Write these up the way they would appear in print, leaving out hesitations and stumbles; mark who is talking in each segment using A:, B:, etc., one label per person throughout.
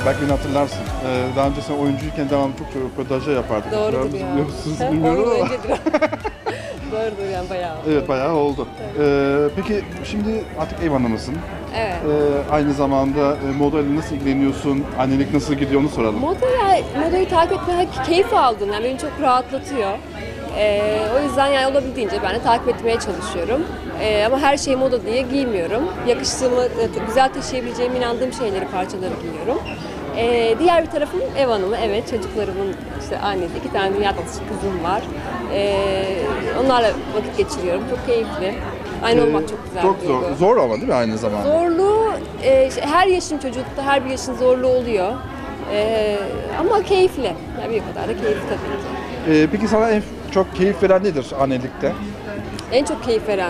A: belki beni hatırlarsın. Daha önce sen oyuncuyken devamlı çok röportajlar yapardık.
B: Doğrudur ya.
A: Biliyor musunuz
B: 10
A: bilmiyorum
B: yıl
A: ama.
B: öncedir. Doğrudur yani bayağı.
A: Evet bayağı oldu. Peki şimdi artık ev hanımısın.
B: Evet.
A: Aynı zamanda modayla nasıl ilgileniyorsun? Annelik nasıl gidiyor onu soralım.
B: Modayı takip etmeye keyif aldım. Yani beni çok rahatlatıyor. O yüzden yani olabildiğince ben de takip etmeye çalışıyorum. Ama her şeyi moda diye giymiyorum. Yakıştığımı, güzel taşıyabileceğime inandığım şeyleri, parçaları giyiyorum. Diğer bir tarafım ev hanımı. Evet, çocuklarımın işte annesi, 2 tane dünya tatlısı kızım var. Onlarla vakit geçiriyorum. Çok keyifli. Aynı olmak çok güzel
A: Çok
B: bir duygu.
A: zor ama değil mi aynı zamanda?
B: Zorluğu, her yaşın çocukta her bir yaşın zorluğu oluyor. Ama keyifli. Yani bir kadar da keyifli tabii ki.
A: Peki sana en çok keyif veren nedir annelikte?
B: En çok keyif veren,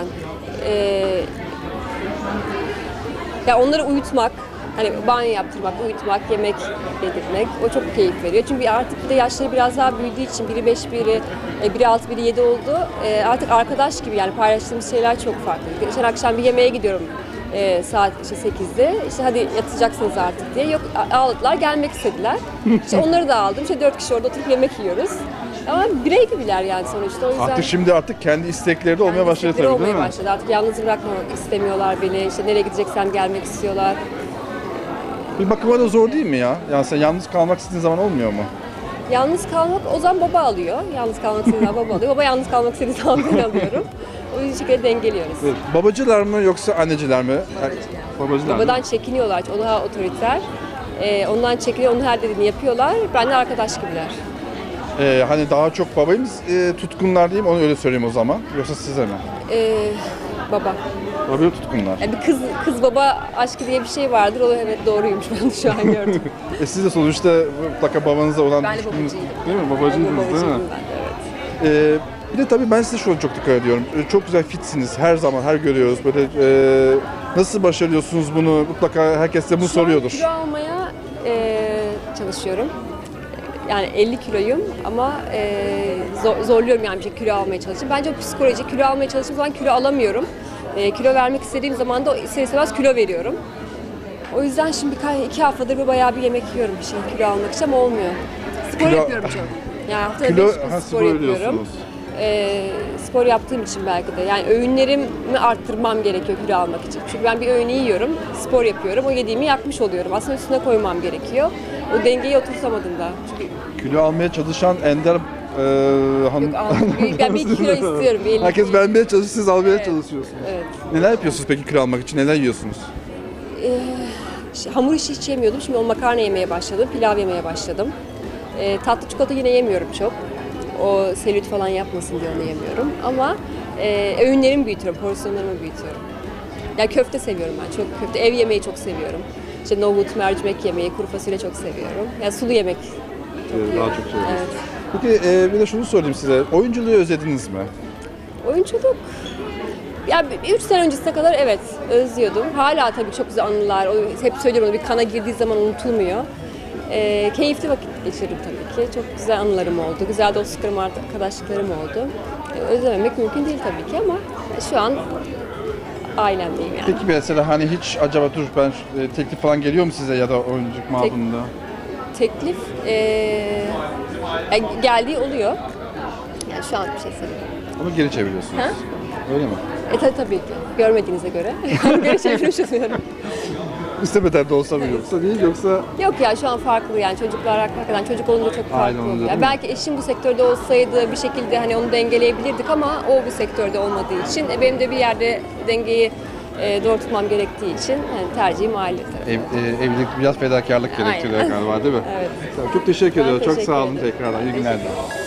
B: ya onları uyutmak, hani banyo yaptırmak, uyutmak, yemek yedirmek, o çok keyif veriyor. Çünkü artık bir de yaşları biraz daha büyüdüğü için biri 5, biri 6, biri 7 oldu. Artık arkadaş gibi yani paylaştığımız şeyler çok farklı. Geçen akşam bir yemeğe gidiyorum saat işte 8'de. İşte hadi yatacaksınız artık diye. Yok ağladılar, gelmek istediler. İşte onları da aldım. İşte 4 kişi orada oturup yemek yiyoruz. Ama birey gibiler yani sonuçta. O yüzden
A: Artık kendi istekleri de olmaya başladı
B: istekleri
A: tabii değil
B: olmaya
A: mi?
B: başladı. Artık yalnız bırakmamak istemiyorlar beni. İşte nereye gideceksem gelmek istiyorlar.
A: Bir bakıma da zor değil mi ya? Yani sen yalnız kalmak istediğin zaman olmuyor mu?
B: Yalnız kalmak o zaman baba alıyor. Yalnız kalmak istediği zaman baba alıyor. Baba yalnız kalmak istediği zaman ben alıyorum. O şekilde dengeliyoruz.
A: Evet. Babacılar mı yoksa anneciler mi? Babacılar mı?
B: Babadan çekiniyorlar. O daha otoriter. Ondan çekiniyor. Onun her dediğini yapıyorlar. Benimle arkadaş gibiler.
A: Hani daha çok babayımız tutkunlar diyeyim, onu öyle söyleyeyim o zaman. Yoksa size mi?
B: Baba.
A: Babaya tutkunlar.
B: Yani bir kız baba aşkı diye bir şey vardır. O evet doğruymuş, ben de şu an gördüm.
A: Siz de sonuçta mutlaka babanızla olan
B: Ben de
A: tutkunuz-
B: babacıydım.
A: Değil mi? Babacıydınız değil mi?
B: Babacıydım ben de, evet.
A: Bir de tabii ben size şunu çok dikkat ediyorum. Çok güzel fitsiniz her zaman, her görüyoruz. Böyle nasıl başarıyorsunuz bunu? Mutlaka herkes de bunu soruyordur.
B: Kilo almaya çalışıyorum. Yani 50 kiloyum ama zorluyorum yani bir şey kilo almaya çalışıyorum. Bence o psikoloji, kilo almaya çalıştığım zaman kilo alamıyorum. Kilo vermek istediğim zaman da ister istemez kilo veriyorum. O yüzden şimdi 2 haftadır bayağı bir yemek yiyorum bir şey kilo almak için ama olmuyor. Spor yapıyorum çok. Yani haftada 5 gün spor yapıyorum. Spor yaptığım için belki de. Yani öğünlerimi arttırmam gerekiyor kilo almak için. Çünkü ben bir öğünü yiyorum, spor yapıyorum, o yediğimi yakmış oluyorum. Aslında üstüne koymam gerekiyor. O dengeyi oturtamadım da. Çünkü
A: Kilo almaya çalışan ender hanım.
B: ben 1 kilo istiyorum.
A: Herkes vermeye çalışıyor, siz almaya çalışıyorsunuz.
B: Evet.
A: Neler yapıyorsunuz peki kilo almak için? Neler yiyorsunuz?
B: Hamur işi hiç yemiyordum. Şimdi o makarna yemeye başladım, pilav yemeye başladım. Tatlı çikolata yine yemiyorum çok. O selülit falan yapmasın diye onu yemiyorum. Ama öğünlerimi büyütüyorum, porsiyonlarımı büyütüyorum. Yani köfte seviyorum ben çok. Köfte, ev yemeği çok seviyorum. İşte nohut, mercimek yemeği, kuru fasulye çok seviyorum. Yani sulu yemek çok
A: Daha
B: yiyorum.
A: çok seviyorsunuz.
B: Evet.
A: Peki bir de şunu sorayım size. Oyunculuğu özlediniz mi?
B: Oyunculuk, ya 3 sene öncesine kadar evet özlüyordum. Hala tabii çok güzel anılar, hep söylüyorum onu bir kana girdiği zaman unutulmuyor. Keyifli vakit geçirdim tabii ki. Çok güzel anılarım oldu, güzel dostluklarım, arkadaşlıklarım oldu. Özlememek mümkün değil tabii ki ama şu an ailemdeyim yani.
A: Peki mesela hani hiç acaba dur ben teklif falan geliyor mu size ya da oyunculuk mabında?
B: Teklif yani geldiği oluyor. Yani şu an bir şey söyleyeyim.
A: Onu geri çeviriyorsunuz.
B: Ha?
A: Öyle mi?
B: Tabii ki. Görmediğinize göre. Geri çevirmiş oluyorum.
A: İstemeden de olsa mı yoksa değil yoksa
B: Yok ya şu an farklı yani çocuklar hakikaten çocuk olunca çok farklı
A: Aile olunca
B: oluyor.
A: değil
B: Yani
A: mi?
B: belki eşim bu sektörde olsaydı bir şekilde hani onu dengeleyebilirdik ama o bu sektörde olmadığı için benim de bir yerde dengeyi doğru tutmam gerektiği için yani tercihim aile tarafı.
A: evlilik biraz fedakarlık gerektiriyor
B: Aynen.
A: galiba değil mi?
B: Evet.
A: Tamam, çok teşekkür
B: Ben
A: ediyorum. Çok
B: teşekkür
A: sağ olun
B: ederim.
A: tekrardan. İyi günler.